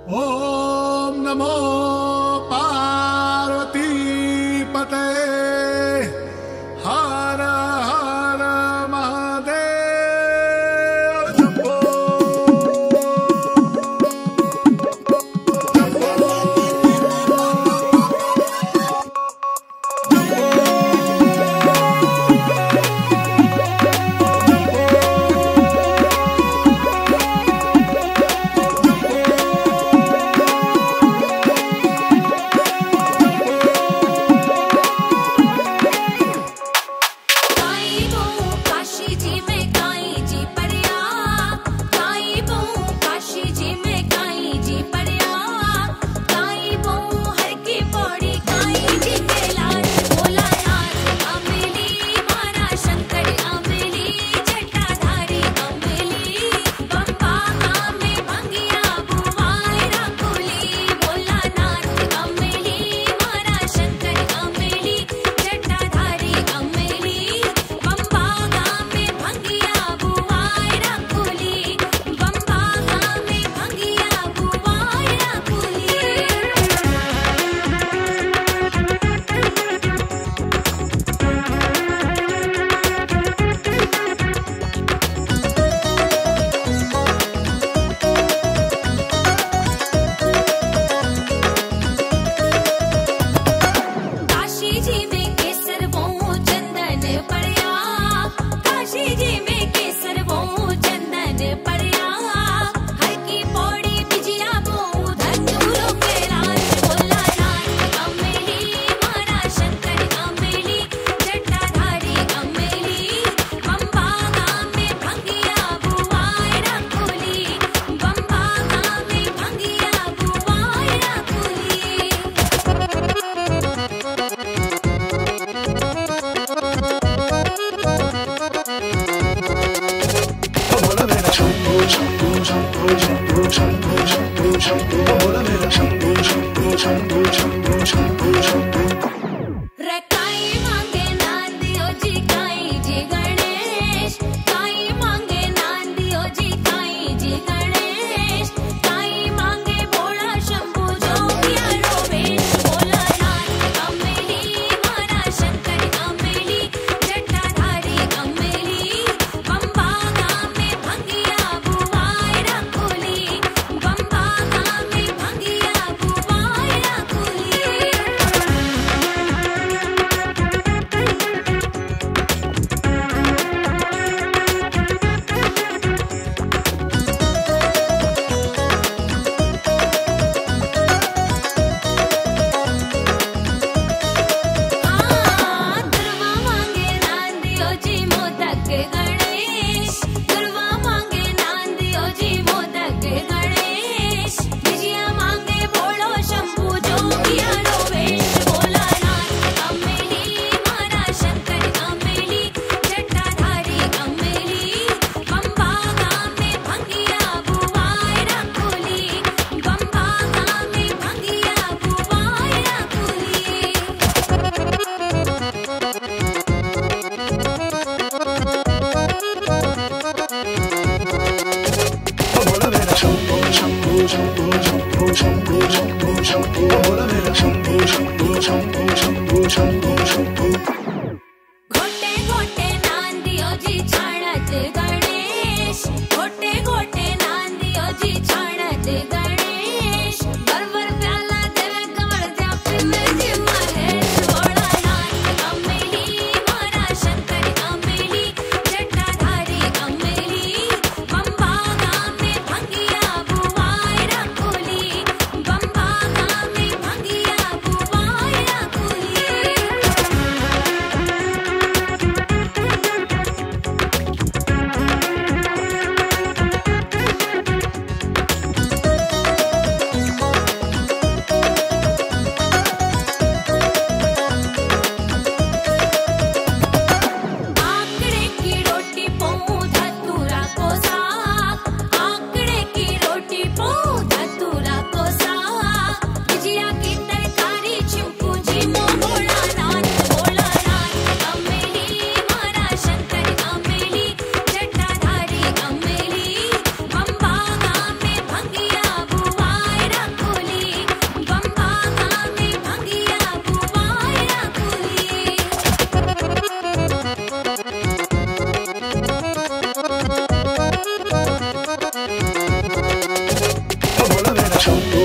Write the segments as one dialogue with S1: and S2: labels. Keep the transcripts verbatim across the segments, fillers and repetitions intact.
S1: ओम नमो पार्वती पते हर हर महादेव शंभो।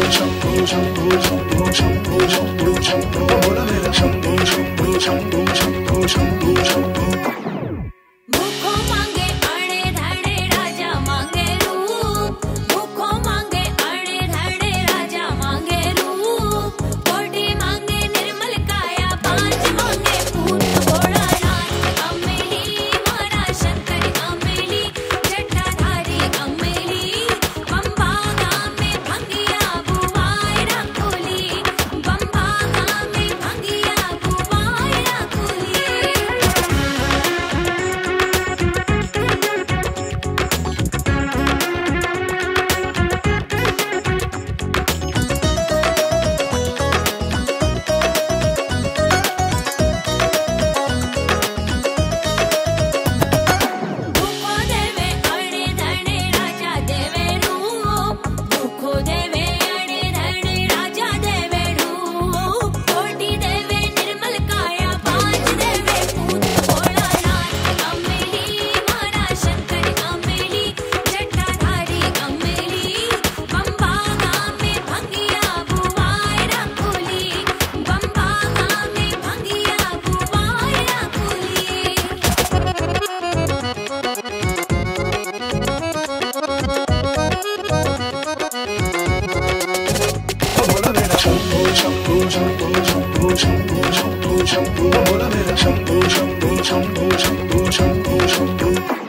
S1: शंभो शंभो शंभो शंभो शंभो शंभो बोला मेरा शंभो शंभो शंभो शंभो शंभो शंभो
S2: भूखो मांगे अणे धणे राजा मांगे रूप भूखो मांगे अणे धणे राजा मांगे रूप कोटी मांगे निर्मल काया पांच मांगे पूत भोळानाथ अमेली मारा शंकर अमेली जटाधारी अमेली बंबा गामे भंगिया बुवाय राखोली बंबा गामे भंगिया बुवाय राखोली भूखो देवे अणे धणे राजा देवे रूप भूखो देवे अणे धणे राजा देवे रूप कोटी देवे निर्मल काया पांच देवे पूत भोळानाथ अमेली मारा शंकर अमेली जटाधारी अमेली बंबा गामे भंगिया बुवाय राखोली बंबा गामे भंगिया बुवाय राखोली
S1: बोला मेरा शंभो शंभो शंभो शंभो शंभो शंभो शंभो बोला मेरा शंभो शंभो शंभो शंभो शंभो शंभो